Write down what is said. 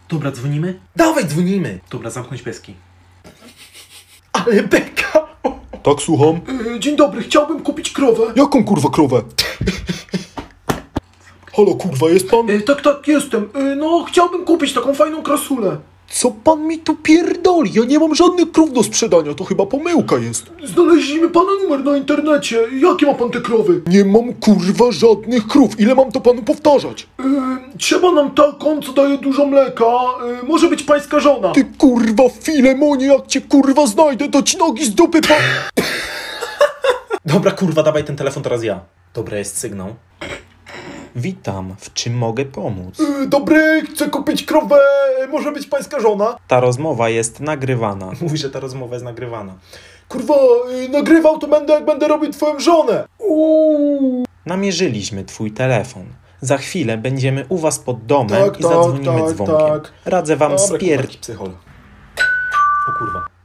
Dobra, dzwonimy? Dawaj, dzwonimy. Dobra, zamknąć pieski. Ale beka. Tak, słucham? Dzień dobry, chciałbym kupić krowę. Jaką kurwa krowę? Halo, kurwa, jest pan? Tak, jestem. No, chciałbym kupić taką fajną krasulę. Co pan mi tu pierdoli? Ja nie mam żadnych krów do sprzedania, to chyba pomyłka jest. Znaleźliśmy pana numer na internecie. Jakie ma pan te krowy? Nie mam kurwa żadnych krów. Ile mam to panu powtarzać? Trzeba nam taką, co daje dużo mleka. Może być pańska żona. Ty kurwa Filemonie, jak cię kurwa znajdę, to ci nogi z dupy Dobra, kurwa, dawaj ten telefon teraz ja. Dobra, jest sygnał. Witam, w czym mogę pomóc? Dobry, chcę kupić krowę. Może być pańska żona. Ta rozmowa jest nagrywana. Mówi, że ta rozmowa jest nagrywana. Kurwa, nagrywał to będę, jak będę robił twoją żonę. Namierzyliśmy twój telefon. Za chwilę będziemy u was pod domem i zadzwonimy dzwonkiem. tak. Radzę wam Dobra, spier... kurwa, psychol. O kurwa.